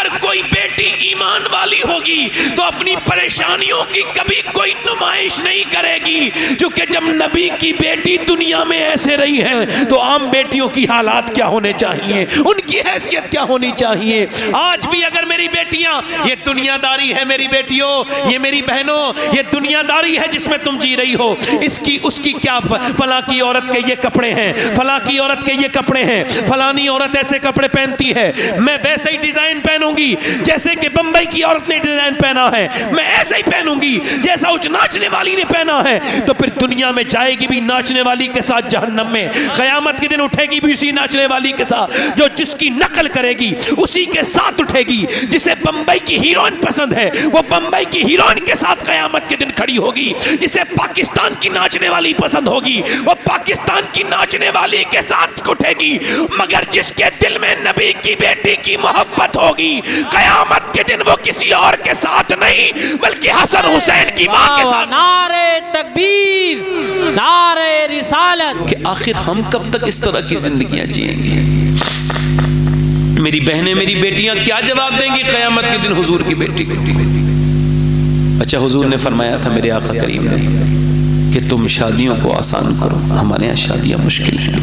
अगर कोई बेटी ईमान वाली होगी तो अपनी परेशानियों की कभी कोई नुमाइश नहीं करेगी, क्योंकि जब नबी की बेटी दुनिया में ऐसे रही है तो आम बेटियों की हालात क्या होने चाहिए, उनकी हैसियत क्या होनी चाहिए। आज भी अगर मेरी बेटियां, ये दुनियादारी है मेरी बेटियों, ये मेरी बहनों, ये दुनियादारी है जिसमें तुम जी रही हो, इसकी उसकी क्या, फला की औरत के ये कपड़े हैं, फला की औरत के ये कपड़े हैं, फलानी औरत ऐसे कपड़े पहनती है, मैं वैसे ही डिजाइन पहनूंगी जैसे कि बंबई की औरत ने डिजाइन पहना है, मैं ऐसे ही पहनूंगी जैसा उस नाचने वाली ने पहना है। तो फिर दुनिया में जाएगी भी नाचने वाली के साथ जहन्नम में, कयामत के दिन उठेगी भी उसी नाचने वाली के साथ, जो जिसकी नकल करेगी उसी के साथ उठेगी। जिसे बंबई की हीरोइन पसंद है वो बंबई की हीरोइन के साथ कयामत के दिन खड़ी होगी, जिसे पाकिस्तान की नाचने वाली पसंद होगी वो पाकिस्तान की नाचने वाली के साथ उठेगी। मगर जिसके दिल में नबी की बेटी की मोहब्बत होगी कयामत के दिन वो किसी और के साथ नहीं बल्कि हसन हुसैन की मां के साथ। नारे तकबीर, नारे रिसालत। कि आखिर हम कब तक इस तरह की जिंदगियां जिएंगे? मेरी बहनें, मेरी बेटियां क्या जवाब देंगी कयामत के दिन हुजूर की बेटी को? अच्छा, हुजूर ने फरमाया था मेरे आका करीम ने कि तुम शादियों को आसान करो, हमारे यहाँ शादियां मुश्किल हैं।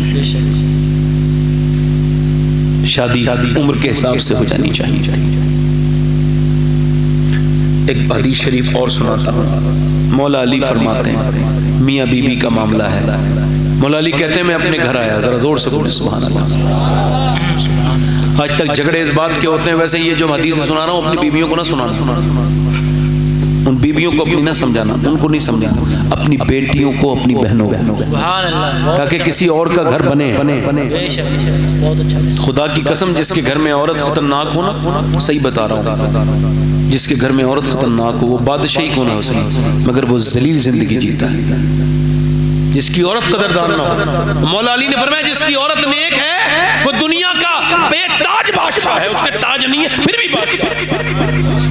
शादी उम्र के हिसाब से हो जानी चाहिए। एक हदीस शरीफ और सुनाता हूँ। मौला अली फरमाते हैं, मियाँ बीबी का मामला है। मौला अली कहते हैं मैं अपने घर आया, जरा जोर से बोले सुभान अल्लाह। आज तक झगड़े इस बात के होते हैं, वैसे ये जो हदीस सुना रहा हूँ अपनी बीवियों को ना सुनाना, उन बीवियों को अपनी ना समझाना, उनको नहीं समझाना, अपनी बेटियों को, अपनी बहनों को, ताकि किसी और का घर बने। खुदा की कसम, जिसके घर में औरत खतरनाक हो ना, सही बता रहा हूँ, जिसके घर में औरत खतरनाक हो वो बादशाही को ना हो सही, मगर वो जलील जिंदगी जीता है। जिसकी औरत कदरदान ना हो, मौला अली ने फरमाया जिसकी औरत नेक है वो दुनिया का बेताज बादशाह है, उसके ताज नहीं है फिर भी बादशाह।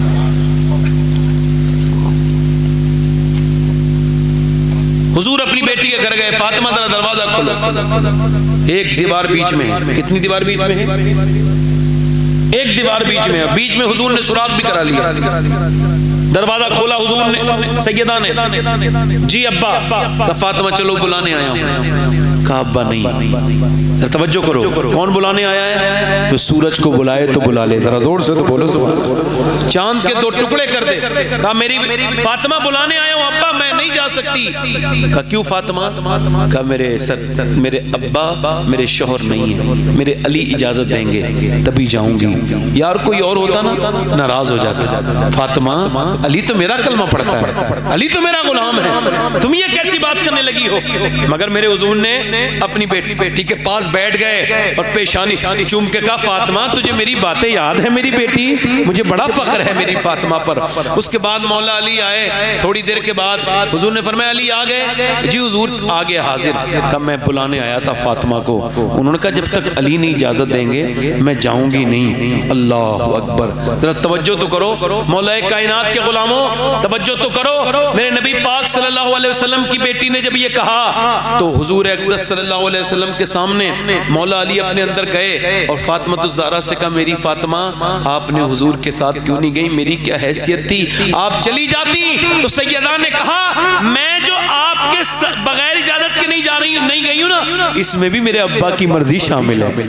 हुजूर अपनी बेटी के घर गए, फातिमा जरा दरवाजा खोलो। एक दीवार बीच में है, कितनी दीवार बीच में है? एक दीवार बीच में है, बीच में हुजूर ने सुराख भी करा लिया। दरवाजा खोला हुजूर ने, सैयदा ने, जी अब्बा। कहा फातिमा चलो बुलाने आया हूं। कहा अब्बा नहीं। तवज्जो करो, कौन बुलाने आया है? तो सूरज को बुलाए तो बुला ले, जरा जोर से तो बोलो सुभान। चांद के 2 टुकड़े कर दे। कहा मेरी फातिमा बुलाने आया हूं अब्बा, मैं नहीं जा सकती। कहा क्यों फातिमा? कहा मेरे अब्बा मेरे शौहर नहीं है, मेरे अली इजाजत देंगे तभी जाऊंगी। यार कोई और होता ना नाराज हो जाता। फातिमा अली तो मेरा कलमा पढ़ता है, अली तो मेरा गुलाम है, तुम ये कैसी बात करने लगी हो? मगर मेरे हुजूर ने अपनी बेटी के पास बैठ गए और पेशानी चूम के कहा फातिमा तुझे मेरी बातें याद है मेरी बेटी, मुझे बड़ा फख्र है मेरी फातिमा पर। उसके बाद मौला अली आए, थोड़ी देर के बाद हुजूर ने फरमाया अली आ गए? जी हुजूर आ गए हाजिर। कहा मैं बुलाने आया था फातिमा को। उन्होंने कहा जब तक अली नहीं इजाजत देंगे मैं जाऊंगी नहीं। अल्लाह अकबर, जरा तवज्जो तो करो मौला कायनात के गुलामों, तवज्जो तो करो। मेरे नबी पाक सल्लल्लाहु अलैहि वसल्लम की बेटी ने जब ये कहा तो हुजूर अक़दस सल्लल्लाहु अलैहि वसल्लम के सामने मौला अली अपने अंदर गए और फातिमा ज़हरा से कहा मेरी फातिमा आपने हुजूर के साथ क्यों नहीं गई? मेरी क्या हैसियत थी, आप चली जाती। तो सैयदा ने कहा मैं जो आपके बगैर इजाजत के नहीं गई हूं ना, इसमें भी मेरे अब्बा की मर्जी शामिल है।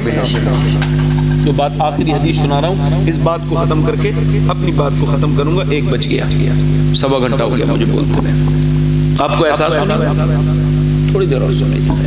जो बात आखिरी हदीस सुना रहा हूँ, इस बात को खत्म करके अपनी बात को खत्म करूंगा। 1 बज गया, 1.25 घंटा हो गया मुझे बोलते हैं। आपको एहसास होना, थोड़ी देर और सुनिए।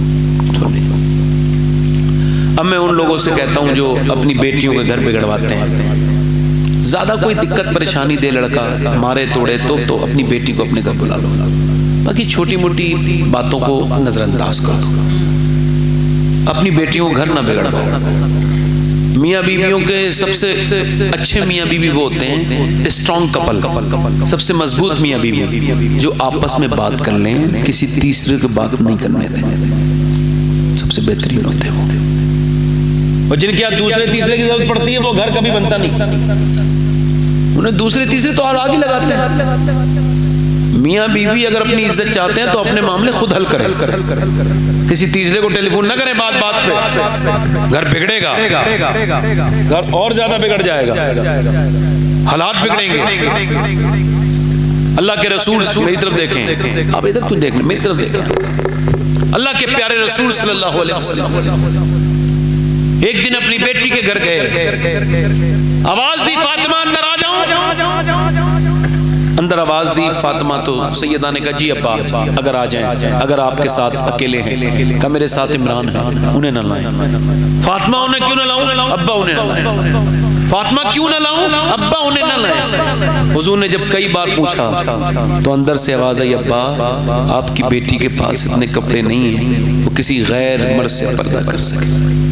अब मैं उन लोगों से कहता हूं जो अपनी बेटियों के घर बिगड़वाते हैं। ज्यादा कोई दिक्कत परेशानी दे लड़का, मारे तोड़े तो अपनी बेटी को अपने घर बुला लो, बाकी छोटी मोटी बातों को नजरअंदाज कर दो। अपनी बेटियों को घर ना बिगड़वाओ। मियाँ बीवियों के सबसे अच्छे मियाँ बीवी वो होते हैं स्ट्रॉन्ग कपल, सबसे मजबूत मियाँ बीवी जो आपस में बात कर लें, किसी तीसरे की बात नहीं करने दें, सबसे बेहतरीन होते हैं वो। और जिनके यहाँ दूसरे तीसरे की जरूरत पड़ती है वो घर कभी बनता नहीं, उन्हें दूसरे तीसरे तो और आगे लगाते हैं। मियाँ बीवी अगर अपनी इज्जत चाहते हैं तो अपने मामले खुद हल करें, किसी तीसरे को टेलीफोन ना करें बात बात पे, घर बिगड़ेगा, घर और ज्यादा बिगड़ जाएगा, हालात बिगड़ेंगे। अल्लाह के रसूल मेरी तरफ देखें, आप इधर क्यों देखें, मेरी तरफ देखें। अल्लाह के प्यारे रसूल सल्लल्लाहु अलैहि वसल्लम एक दिन अपनी बेटी के घर गए, आवाज दी फातिमा अंदर आ जाओ। अंदर आवाज दी फातिमा, तो सैयदा ने कहा जी अब्बा अगर आ जाएं, अगर आपके साथ अकेले हैं। कहा मेरे साथ इमरान है, उन्हें न लाएं। फातिमा उन्हें क्यों न लाऊं? अब्बा उन्हें न लाएं। फातिमा क्यों न लाऊं? अब्बा उन्हें न लाएं। हुजूर ने जब कई बार पूछा तो अंदर से आवाज आई, अब्बा आपकी बेटी के पास इतने कपड़े नहीं हैं वो किसी गैर मर्द से पर्दा कर सके।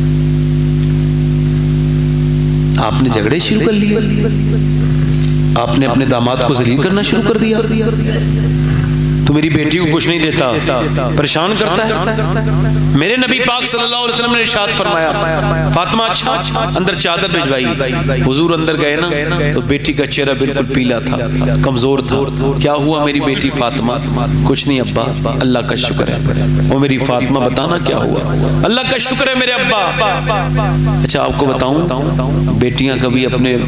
आपने झगड़े शुरू कर लिए, आपने अपने दामाद को जलील करना शुरू कर दिया। तो मेरी बेटी को कुछ नहीं देता, परेशान करता है। मेरे नबी पाक सल्लल्लाहु अलैहि वसल्लम ने इरशाद फरमाया, फातिमा अच्छा अंदर चादर भिजवाई। हुजूर अंदर गए ना तो बेटी का चेहरा बिल्कुल पीला था, कमजोर था। क्या हुआ मेरी बेटी फातिमा? कुछ नहीं अब्बा, अल्लाह का शुक्र है। वो मेरी फातिमा बताना क्या हुआ? अल्लाह का शुक्र है मेरे अब्बा। अच्छा आपको बताऊं, बेटियां कभी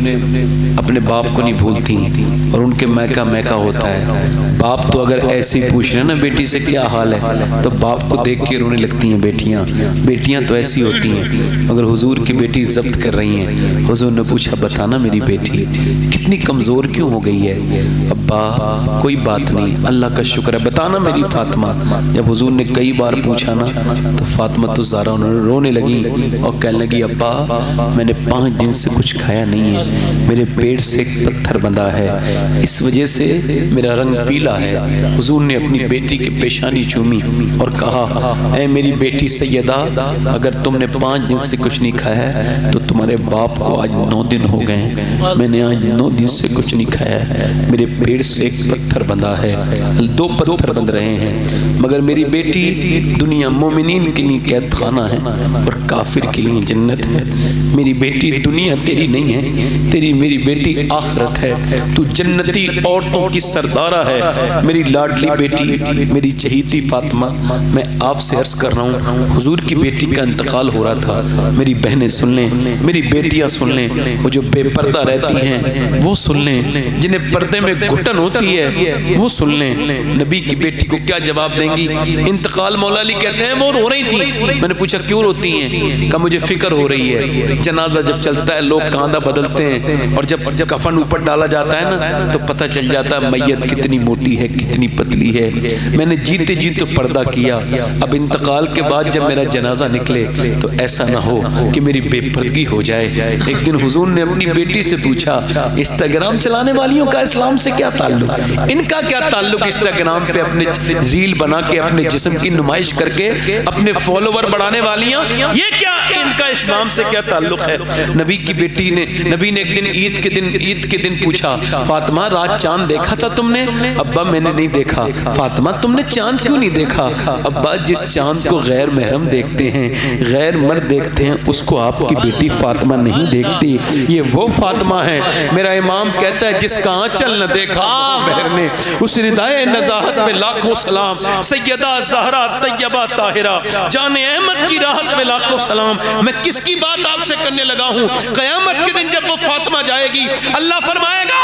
अपने बाप को नहीं भूलती और उनके मैका मैका होता है। बाप तो अगर ऐसे ही पूछ रहे ना बेटी से क्या हाल है तो बाप को देख के रोने लगती हैं बेटियां तो ऐसी होती हैं। मगर हुजूर की बेटी जब्त कर रही हैं। हुजूर ने पूछा बताना मेरी बेटी कितनी कमजोर क्यों हो गई है? अब्बा कोई बात नहीं, अल्लाह का शुक्र है, बताना मेरी फातिमा। जब हुजूर ने कई बार पूछा ना तो फातिमा तो ज़ारा रोने लगी और कहने लगी, अब्बा मैंने 5 दिन से कुछ खाया नहीं है, मेरे पेट से एक पत्थर बंधा है, इस वजह से मेरा रंग पीला है। हुजूर ने अपनी बेटी की पेशानी चूमी और कहा, ऐ मेरी बेटी सैयदा, अगर तुमने 5 दिन से कुछ नहीं खाया है तो तुम्हारे बाप को आज 9 दिन हो गए, मैंने आज 9 दिन से कुछ नहीं खाया है, मेरे पेट से एक पत्थर बंधा है, 2 पत्थर बंध रहे हैं। मगर मेरी बेटी दुनिया मोमिनीन के लिए कैद खाना है और काफिर के लिए जन्नत है। मेरी बेटी दुनिया तेरी नहीं है, तेरी मेरी बेटी आखिरत है। तू जन्नती औरतों की सरदारा है। मेरी लाडली बेटी, मेरी चहीती फातिमा, मैं आपसे अर्ज कर रहा हूँ, हुजूर की बेटी का इंतकाल हो रहा था। मेरी बहनें सुन लें, मेरी बेटियां सुन लें, वो जो बेपर्दा रहती हैं वो सुन लें, जिन्हें पर्दे में घुटन होती है वो सुन लें। नबी की बेटी को क्या जवाब देंगी? इंतकाल मौला अली कहते हैं वो रो रही थी। मैंने पूछा क्यों रोती हैं? कहा मुझे फिक्र हो रही है। जनाजा जब चलता है लोग कांधा बदलते हैं और जब कफन ऊपर डाला जाता है ना तो पता चल जाता है मैयत कितनी मोटी है कितनी पतली है। मैंने जीते जी तो पर्दा किया, अब इंतकाल के बाद जब मेरा जनाजा निकले तो ऐसा ना हो कि मेरी बेपर्दगी हो जाए। एक दिन हुजूर ने अपनी बेटी से पूछा, इंस्टाग्राम चलाने वालियों का इस्लाम से क्या ताल्लुक? इनका क्या ताल्लुक? इंस्टाग्राम पे अपने रील बना के अपने जिस्म की नुमाइश करके अपने फॉलोवर बढ़ाने वालियां, ये क्या इनका इस्लाम से क्या ताल्लुक है? नबी की बेटी ने, नबी ने एक दिन ईद के दिन पूछा, फातिमा रात चांद देखा था तुमने? अब्बा मैंने नहीं देखा। फातिमा तुमने चांद क्यों नहीं देखा? अब्बा जिस चांद को गैर महरम देखते हैं, गैर मर्द देखते हैं, उसको आपकी बेटी फातिमा नहीं देखती। ये वो फातिमा है, मेरा इमाम कहता है, जिसका आंचल न देखा बहर ने, उस रिदाए नज़ाहत में लाखों सलाम। सैयदा ज़हरा तैयबा ताहिरा जाने अहमद की राहत में लाखों सलाम। मैं किसकी बात आपसे करने लगा हूँ? क़यामत के दिन जब वो फातिमा जाएगी, अल्लाह फरमाएगा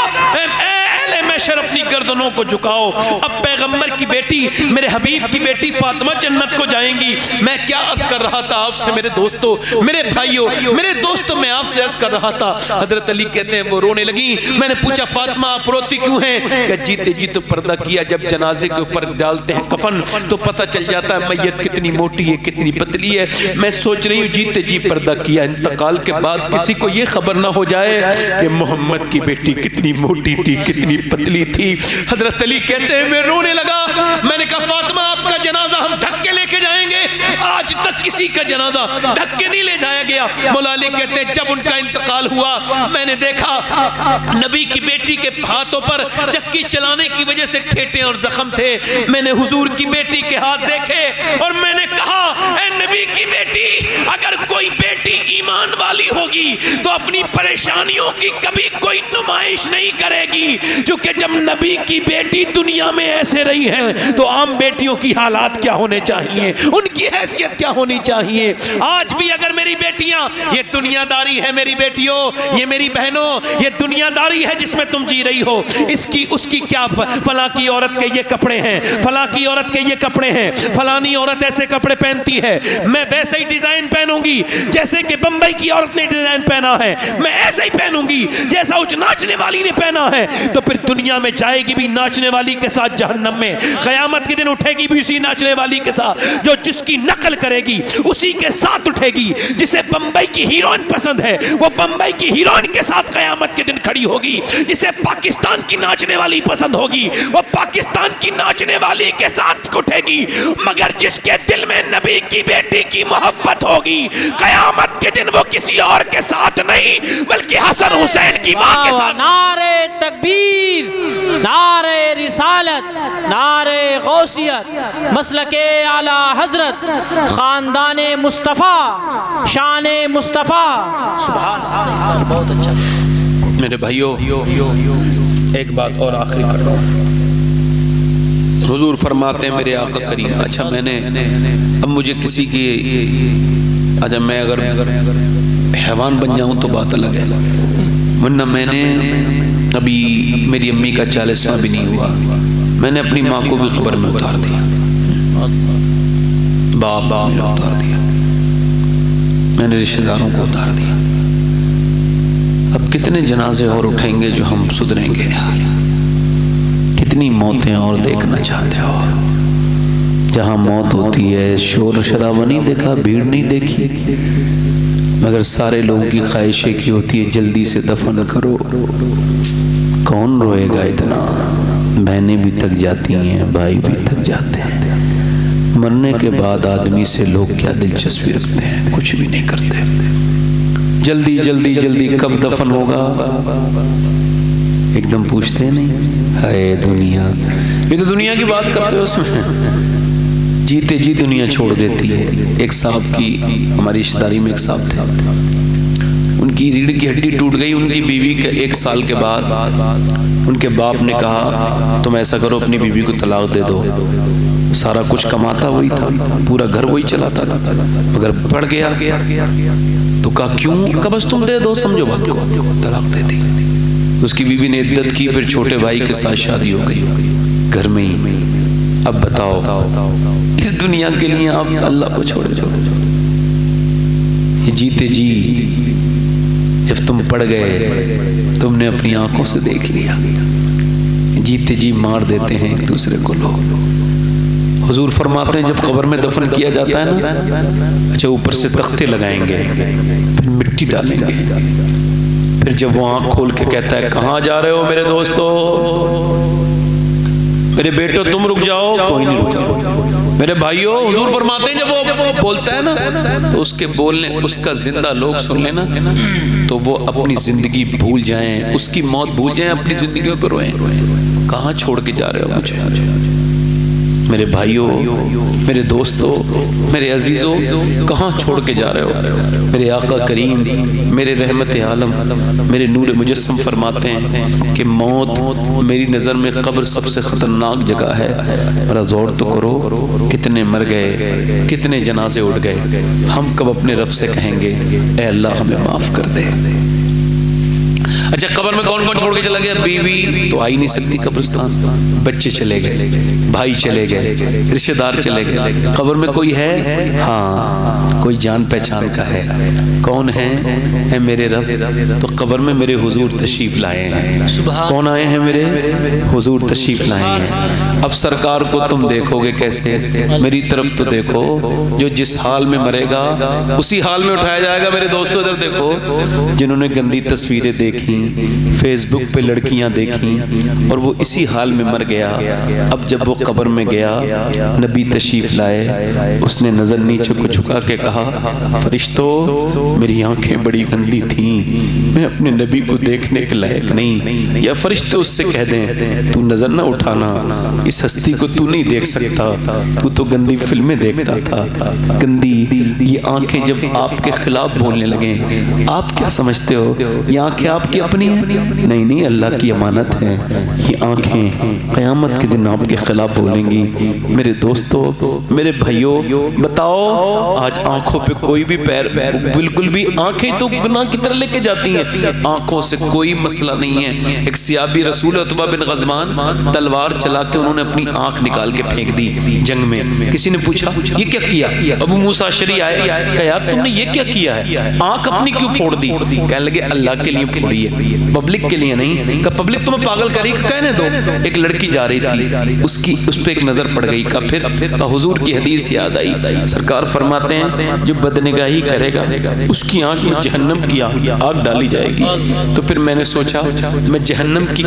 महशर अपनी गर्दनों को झुकाओ। अब पैगंबर की बेटी, मेरे हबीब की बेटी फातिमा जन्नत को जाएंगी। मैं क्या अर्ज कर रहा था आपसे मेरे दोस्तों, मेरे भाइयों, मेरे दोस्तों, मैं आपसे अर्ज कर रहा था, हजरत अली कहते हैं वो रोने लगी। मैंने पूछा फातिमा आप रोती क्यों हैं? क्या जीते जी तो पर्दा किया, जब जनाजे के ऊपर डालते हैं कफन तो पता चल जाता है मैयत कितनी मोटी है कितनी पतली है। मैं सोच रही हूँ जीते जी पर्दा किया, इंतकाल के बाद किसी को ये खबर ना हो जाए कि मोहम्मद की बेटी कितनी मोटी थी कितनी पतली थी। हजरत अली कहते हैं मैं रोने लगा। मैंने कहा फातिमा आपका जनाजा हम ढक के लेके जाएंगे। आज तक किसी का जनाजा ढक के नहीं ले जाया गया। मौला अली कहते हैं जब उनका इंतकाल हुआ मैंने देखा नबी की बेटी के हाथों पर चक्की चलाने की वजह से ठेटे और जख्म थे। मैंने हुजूर की बेटी के हाथ देखे और मैंने कहा ऐ नबी की बेटी, अगर कोई बेटी ईमान वाली होगी तो अपनी परेशानियों की कभी कोई नुमाइश नहीं करेगी, जो कि जब नबी की बेटी दुनिया में ऐसे रही है तो आम बेटियों की हालात क्या होने चाहिए, उनकी हैसियत क्या होनी चाहिए। आज भी अगर मेरी बेटियां, ये दुनियादारी है मेरी बेटियों, ये मेरी बहनों, ये दुनियादारी है जिसमें तुम जी रही हो, इसकी उसकी क्या, फला की औरत के ये कपड़े हैं, फला की औरत के ये कपड़े हैं, फलानी औरत ऐसे कपड़े पहनती है, मैं वैसे ही डिजाइन पहनूंगी जैसे कि बंबई की औरत ने डिजाइन पहना है, मैं ऐसे ही पहनूंगी जैसा उस नाचने वाली ने पहना है। तो फिर दुनिया में जाएगी भी नाचने वाली के साथ जहन्नम में, कयामत के दिन उठेगी भी उसी नाचने वाली के साथ, जो जिसकी नकल करेगी उसी के साथ उठेगी। जिसे बंबई की हीरोइन पसंद है वो बंबई की हीरोइन के साथ कयामत के दिन खड़ी होगी। जिसे पाकिस्तान की नाचने वाली पसंद होगी वो पाकिस्तान की नाचने वाली के साथ उठेगी। मगर जिसके दिल में नबी की बेटी की मोहब्बत होगी कयामत के दिन वो किसी और के साथ नहीं बल्कि हसन हुसैन की मां के साथ। नारे तकबीर, नारे रिसालत, नारे गौसियत, मसलके आला हजरत, खानदाने मुस्तफ़ा, शाने मुस्तफ़ा। सुभान अल्लाह। बहुत अच्छा मेरे भाइयों, एक बात और आखिरी कर रहा हूँ। हुजूर फरमाते हैं मेरे आका करीम, अच्छा मैंने अब मुझे किसी की, अच्छा मैं अगर हैवान बन जाऊं तो बात अलग है, वरना मैंने अभी मेरी अम्मी का 40वां भी नहीं हुआ, मैंने अपनी माँ को भी कब्र में उतार दिया, बाप में उतार दिया, मैंने रिश्तेदारों को उतार दिया। अब कितने जनाजे और उठेंगे जो हम सुधरेंगे यार। कितनी मौतें और देखना चाहते हो। जहाँ मौत होती है शोर शराबा नहीं देखा, भीड़ नहीं देखी, मगर सारे लोगों की ख्वाहिश की होती है जल्दी से दफन करो। कौन रोएगा इतना। बहनें भी थक जाती हैं, भाई भी थक जाते हैं। मरने के बाद आदमी से लोग क्या दिलचस्पी रखते हैं, कुछ भी नहीं करते। जल्दी जल्दी जल्दी कब दफन होगा एकदम पूछते नहीं। हाय दुनिया, ये तो दुनिया की बात करते हो, उसमें जीते जी दुनिया छोड़ देती है। एक साहब की, हमारी रिश्तेदारी में एक साहब थे, उनकी रीढ़ की हड्डी टूट गई। उनकी बीवी के 1 साल के बाद उनके बाप ने कहा तुम ऐसा करो अपनी बीवी को तलाक दे दो। सारा कुछ कमाता वही था, पूरा घर वही चलाता था, मगर बढ़ गया तो कहा क्यों, कहा बस तुम दे दो, समझो बात को, तलाक दे दी। उसकी बीवी ने इद्दत की, फिर छोटे भाई के साथ शादी हो गई घर में ही। अब बताओ इस दुनिया के लिए आप अल्लाह को छोड़ दो। ये जीते जी जब तुम पड़ गए तुमने अपनी आंखों से देख लिया। जीते जी मार देते हैं एक दूसरे को लोग। हुजूर फरमाते हैं जब कब्र में दफन किया जाता है ना, अच्छा ऊपर से तख्ते लगाएंगे, फिर मिट्टी डालेंगे, फिर जब वो आंख खोल के कहता है कहाँ जा रहे हो मेरे दोस्तों, मेरे बेटो तुम रुक जाओ, कोई नहीं रुका। मेरे भाइयों, हुजूर फरमाते हैं जब वो बोलता है ना तो उसके बोलने, उसका जिंदा लोग सुन लेना तो वो अपनी जिंदगी भूल जाएं, उसकी मौत भूल जाएं, अपनी जिंदगी पर रोएं। कहाँ छोड़ के जा रहे हो मुझे मेरे भाइयों, मेरे दोस्तों, मेरे अजीजों, कहाँ छोड़ के जा रहे हो। मेरे आका करीम, मेरे रहमत आलम, मेरे नूर मुजस्सम फरमाते हैं कि मौत मेरी नज़र में कब्र सबसे ख़तरनाक जगह है। मेरा ज़ौर तो करो, कितने मर गए, कितने जनाजे उठ गए। हम कब अपने रब से कहेंगे ए अल्लाह हमें माफ़ कर दे। अच्छा कब्र में कौन कौन छोड़ के चला गया? बीवी तो आ ही नहीं सकती कब्रिस्तान, बच्चे चले गए, भाई चले गए, रिश्तेदार चले गए। कब्र में कोई है? हाँ, कोई जान पहचान का है। कौन है मेरे रब। तो कब्र में मेरे हुजूर तशरीफ लाए हैं। कौन आए हैं? मेरे हुजूर तशरीफ लाए हैं। अब सरकार को तुम देखोगे कैसे? मेरी तरफ तो देखो, जो जिस हाल में मरेगा उसी हाल में उठाया जाएगा। मेरे दोस्तों इधर देखो, जिन्होंने गंदी तस्वीरें देखी, फेसबुक पे लड़कियां देखी और वो इसी हाल में मर गया। अब जब वो कब्र में गया, नबी तशरीफ लाए, उसने नजर नीचे को झुका के कहा फरिश्तों मेरी आंखें बड़ी गंदी थी, मैं अपने नबी को देखने के लायक नहीं। या फरिश्ते उससे कह दें तू नजर ना उठाना, इस हस्ती को तू नहीं देख सकता, तू तो गंदी फिल्में देखता था, गंदी ये आंखें जब आपके खिलाफ बोलने लगे, आप क्या समझते हो ये आंखें आपकी अपनी हैं? नहीं नहीं, अल्लाह की अमानत है। ये आंखें क़यामत के दिन आपके खिलाफ बोलेंगी। मेरे दोस्तों, मेरे भाइयों, बताओ आज आंखों पे कोई भी पैर, बिल्कुल भी, आंखें तो गुनाह की तरह लेके जाती हैं, आंखों से कोई मसला नहीं है। एक सियाबी रसूल उतबा बिन गज़वान तलवार चला के उन्होंने अपनी आंख निकाल के फेंक दी जंग में। किसी ने पूछा ये क्या किया? अबू मूसा अशरी आए, कहा यार तुमने ये क्या किया है, आंख अपनी क्यों फोड़ दी? कहने लगे अल्लाह के लिए फोड़ी है, पब्लिक के लिए नहीं। कहा पब्लिक तुम्हें पागल करी, कहने दो। एक लड़की जा रही थी, उसकी उस पर एक नजर पड़ गई। कहा फिर हुजूर की हदीस याद आई, सरकार फरमाते हैं जो बदनिगाही करेगा उसकी आंख में जहन्नम की आग डाली जाएगी। तो फिर मैंने सोचा मैं जहन्नम की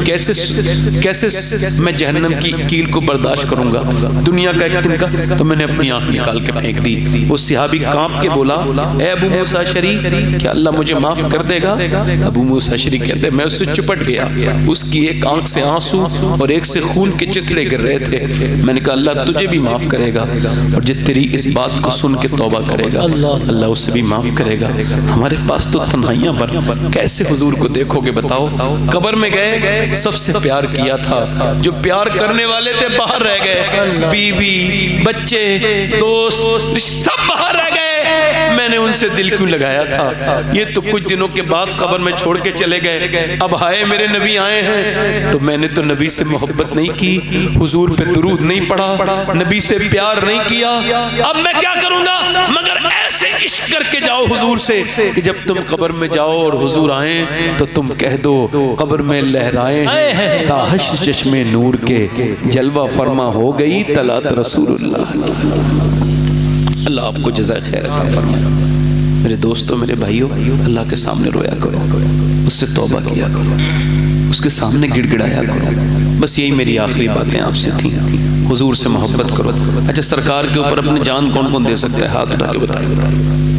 कैसे मैं जहन्नम की कील को बर्दाश्त करूंगा दुनिया का एक दिन का। तो मैंने अपनी आंख निकाल के फेंक दी। वो सहाबी कांप के बोला ए अबू मूसा अशरी, क्या अल्लाह मुझे माफ कर देगा? अबू मूसा अशरी कहते मैं उससे चिपट गया, उसकी एक आंख से आंसू और एक से खून के चितड़े गिर रहे थे। मैंने कहा अल्लाह तुझे भी माफ करेगा, और जो तेरी इस बात को सुन के तौबा करेगा अल्लाह उसे भी माफ करेगा। हमारे पास तो तन्हाइयां भर, कैसे हुजूर को देखोगे बताओ? कब्र में गए, सबसे प्यार किया था, जो प्यार करने वाले थे बाहर रह गए, बीवी बच्चे दोस्त सब बाहर रह गए। मैंने उनसे दिल क्यों लगाया था? ये तो कुछ दिनों के बाद कब्र में छोड़ के चले गए। अब हाय मेरे नबी आए हैं, तो मैंने तो नबी से मोहब्बत नहीं की, हुजूर पे दुरूद नहीं पढ़ा, नबी से प्यार नहीं किया। अब मैं क्या करूंगा मगर ऐसे इश्क करके जाओ हुजूर से कि जब तुम कब्र में जाओ और हुजूर आए तो तुम कह दो कब्र में लहराए हैं ताहश चश्मे नूर के, जलवा फरमा हो गई तलात रसूलुल्लाह। अल्लाह आपको जज़ाए खैर अता फरमाए। मेरे दोस्तों, मेरे भाइयों, अल्लाह के सामने रोया करो, उससे तौबा किया करो, उसके सामने गिड़गिड़ाया करो। बस यही मेरी आखिरी बातें आपसे थी। हुजूर से मोहब्बत करो। अच्छा, सरकार के ऊपर अपनी जान कौन कौन दे सकता है? हाथ उठा के बताइए,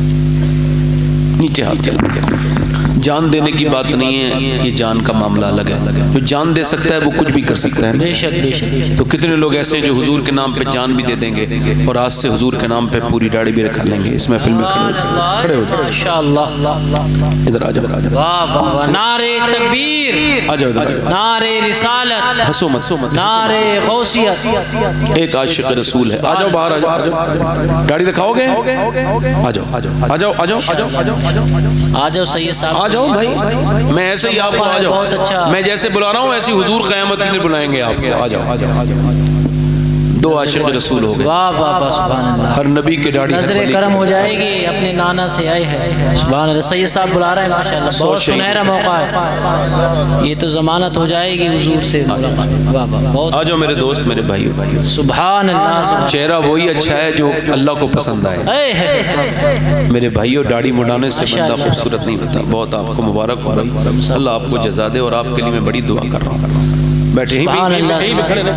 नीचे हाथ के। जान देने की बात नहीं है, ये जान का मामला अलग है। जो जान दे सकता है वो कुछ भी कर सकता है। बेशक बेशक। तो कितने लोग ऐसे हैं जो हुजूर के नाम पे जान भी दे देंगे और आज से हुजूर के नाम पे पूरी दाढ़ी भी रखा लेंगे। इस महफिल में खड़े हो जाओ, माशाअल्लाह, इधर आ जाओ। वाह वाह वाह, नारे तकबीर, आ जाओ इधर, नारे रिसालत, हंसो मत, नारे गौसियत। एक आशिक रसूल है। आ जाओ बाहर, आ जाओ, आ जाओ। दाढ़ी रखाओगे? आ जाओ आ जाओ आ जाओ आ जाओ आ जाओ सैयद साहब, आ जाओ भाई। मैं ऐसे ही आपको, आ जाओ। बहुत अच्छा। मैं जैसे बुला रहा हूँ ऐसे हुजूर क़यामत के दिन बुलाएंगे आपको। आ जाओ। दो आशिक रसूल हो गए। वाह वाह वाह, सुभान अल्लाह। हर नबी के दाढ़ी नजरे करम हो जाएगी, अपने नाना से आए हैं। सुभान अल्लाह, सैयद साहब बुला रहे हैं माशाअल्लाह, बहुत सुनहरा मौका है, ये तो जमानत हो जाएगी हुजूर से। वाह वाह, बहुत। आ जाओ मेरे दोस्त, मेरे भाइयों। सुभान अल्लाह। चेहरा वही अच्छा है जो अल्लाह को पसंद आए। मेरे भाइयों, दाढ़ी मुड़ाने से बंदा खूबसूरत नहीं होता। बहुत आपको मुबारक हो भाई, अल्लाह आपको जज़ा दे, और आपके लिए मैं बड़ी दुआ कर रहा हूँ। बैठे यहीं पे खड़े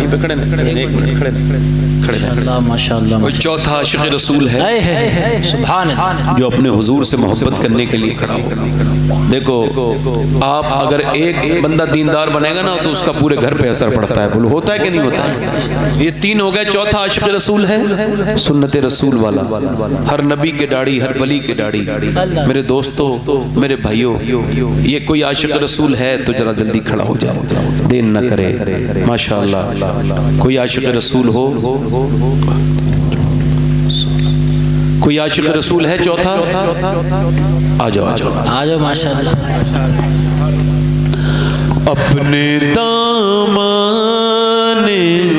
माशाअल्लाह। कोई चौथा आशिक रसूल है सुभान अल्लाह, जो अपने हुजूर से मोहब्बत करने के लिए खड़ा हो। देखो, आप अगर एक बंदा दीनदार बनेगा ना तो उसका पूरे घर पे असर पड़ता है। बोलो होता है कि नहीं होता है? ये तीन हो गए। चौथा आशिक रसूल है सुन्नत रसूल वाला, हर नबी के दाढ़ी, हर वली के दाढ़ी। मेरे दोस्तों, मेरे भाइयों, ये कोई आशिक रसूल है तो जरा जल्दी खड़ा हो जाए, देर न करे। माशाअल्लाह, कोई आशिक रसूल हो, कोई आशिक रसूल है चौथा? आ जाओ आ जाओ आ जाओ माशाअल्लाह। अपने दामन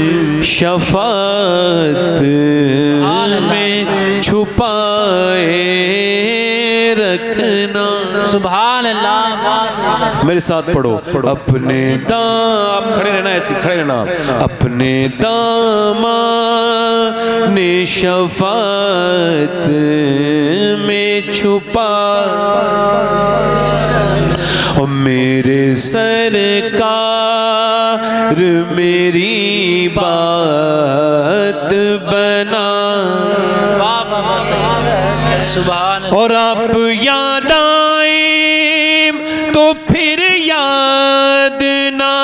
शफाअत में छुपाए रखना। सुभान अल्लाह, मेरे साथ पढ़ो। अपने दाम, खड़े रहना, ऐसे खड़े रहना। अपने दामन शफाअत में छुपा, और मेरे सरकार मेरी बात बना। सुभान, और आप याद आए तो फिर याद ना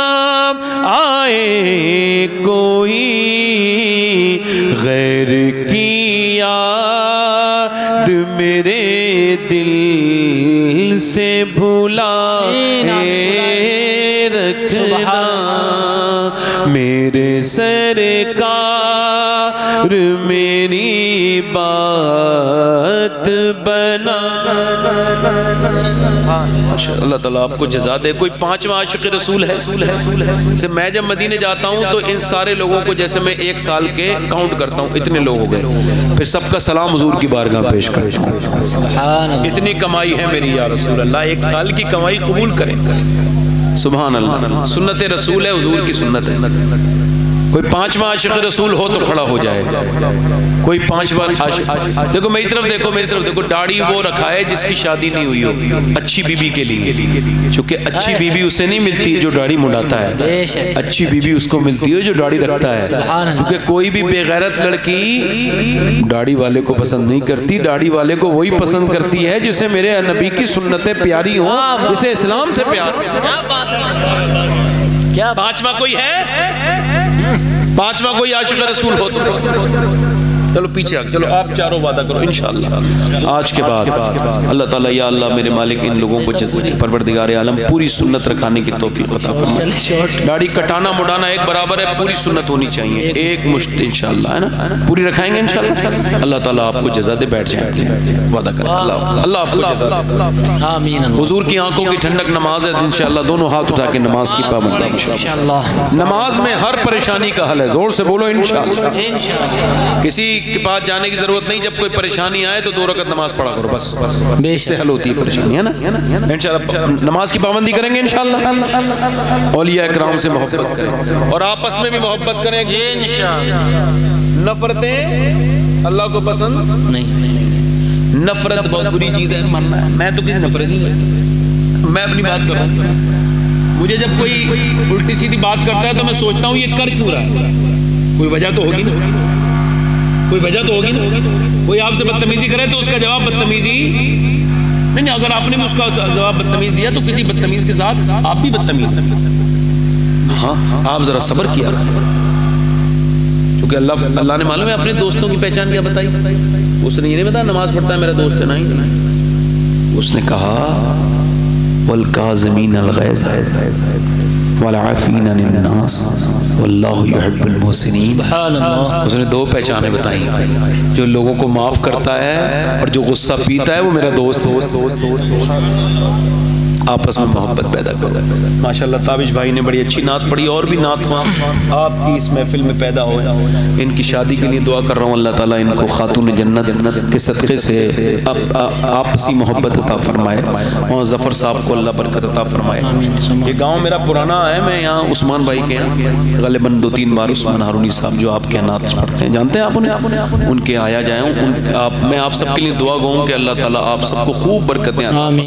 आए कोई, गैर की याद दिल से भुलाए रखना, मेरे सरकार मेरी बात बना। अल्लाह ताला आपको जज़ा दे। कोई पांचवा आशिक़ रसूल है? जैसे मैं जब मदीने जाता हूँ तो इन सारे लोगों को, जैसे मैं एक साल के काउंट करता हूँ, इतने लोग हो गए, फिर सबका सलाम हुजूर की बारगाह पेश करता हूँ। इतनी कमाई है मेरी या रसूल अल्लाह, एक साल की कमाई कबूल करें। सुभान अल्लाह, सुन्नत रसूल है, हुजूर की सुन्नत है। कोई पांचवा आशिक़ रसूल हो तो खड़ा हो जाए। कोई पांचवा आशिक़, देखो मेरी तरफ देखो, मेरी तरफ देखो, दाढ़ी वो रखा है जिसकी शादी नहीं हुई हो, अच्छी बीबी के लिए, क्योंकि अच्छी बीबी उसे नहीं मिलती जो दाढ़ी मुड़ाता है, अच्छी बीबी उसको मिलती है जो दाढ़ी रखता है। क्योंकि कोई भी बेगैरत लड़की दाढ़ी वाले को पसंद नहीं करती, दाढ़ी वाले को वही पसंद करती है जिसे मेरे नबी की सुन्नतें प्यारी हो, जिसे इस्लाम से प्यार। क्या पांचवा कोई है? पांचवा कोई आशिक़ रसूल हो तो चलो पीछे आ, चलो आप चारों वादा करो इंशाअल्लाह आज के बाद अल्लाह ताला या अल्लाह मेरे मालिक इन लोगों को परवरदिगार आलम पूरी सुन्नत रखाने की तौफीक अता फरमाए। दाढ़ी कटाना मुड़ाना एक बराबर है, पूरी सुन्नत होनी चाहिए, एक मुश्त इंशाअल्लाह, है ना, पूरी रखाएंगे इंशाअल्लाह। अल्लाह ताला आपको जज़ा दे, बैठ जाए, वादा करें, अल्लाह आपको जज़ा दे। आमीन। हुजूर की आंखों की ठंडक नमाज है इंशाअल्लाह, दोनों हाथ उठा के नमाज की पाबंदी इंशाअल्लाह। नमाज में हर परेशानी का हल है, जोर से बोलो इंशाअल्लाह। किसी के पास जाने की जरूरत नहीं, जब कोई परेशानी आए तो 2 रकात नमाज पढ़ा करो, बस इससे हल होती है परेशानी, है ना। इंशाअल्लाह नमाज की पाबंदी करेंगे इंशाअल्लाह, औलिया इकराम से मोहब्बत करें और आपस में भी मोहब्बत करें इंशाअल्लाह। नफरतें अल्लाह को पसंद नहीं, नफरत बहुत बुरी चीज है, मरना है। मैं तो किसी नफरत ही नहीं, मैं अपनी बात कर रहा हूँ। मुझे जब कोई उल्टी सीधी बात करता है तो मैं सोचता हूँ ये कर क्यों रहा है, कोई वजह तो होगी ना, कोई वजह तो होगी ना। कोई आपसे बदतमीजी करे तो उसका जवाब बदतमीजी नहीं, अगर आपने भी उसका जवाब बदतमीज दिया तो किसी बदतमीज के साथ आप भी बदतमीज। हाँ, आप जरा सब्र किया, क्योंकि अल्लाह ने मालूम है अपने दोस्तों की पहचान क्या बताई। उसने ये नहीं बताया नमाज पढ़ता है मेरा दोस्त है, नहीं, उसने कहा वल काज़िमीन अल गैज़ वल आफ़ीना अनिन नास वल्लाहु युहिब्बुल मुहसिनीन। उसने 2 पहचानें बताई, जो लोगों को माफ करता है और जो गुस्सा पीता है वो मेरा दोस्त हो। आपस में मोहब्बत पैदा करो। माशाल्लाह ताबिश भाई ने बड़ी अच्छी नात पढ़ी, और भी नात आपकी इस महफिल में पैदा हो। इनकी शादी के लिए दुआ कर रहा हूँ, अल्लाह ताला इनको खातून जन्नत के सदक़े से आपसी मोहब्बत अता फरमाए और ज़फ़र साहब को अल्लाह बरकत अता फरमाए। ये गाँव मेरा पुराना है, मैं यहाँ उस्मान भाई के यहाँ ग़ालिबन 2-3 बार उस्मान हारूनी साहब जो आपके यहाँ नात पढ़ते हैं, जानते हैं आप उन्हें, उनके आया जाए। मैं आप सबके लिए दुआ गूँ कि अल्लाह ताला आप सबको खूब बरकतें।